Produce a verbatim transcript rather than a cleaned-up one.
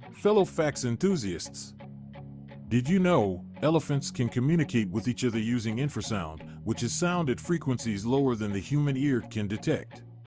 Fellow facts enthusiasts, did you know elephants can communicate with each other using infrasound, which is sound at frequencies lower than the human ear can detect?